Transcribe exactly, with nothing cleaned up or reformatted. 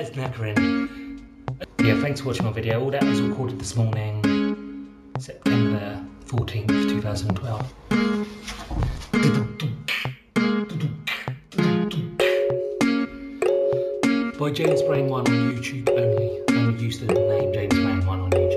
head's knackering. Yeah, thanks for watching my video. All that was recorded this morning, September fourteenth, two thousand twelve. By James Brain one on YouTube only. I'm used to the name James Brain one on YouTube.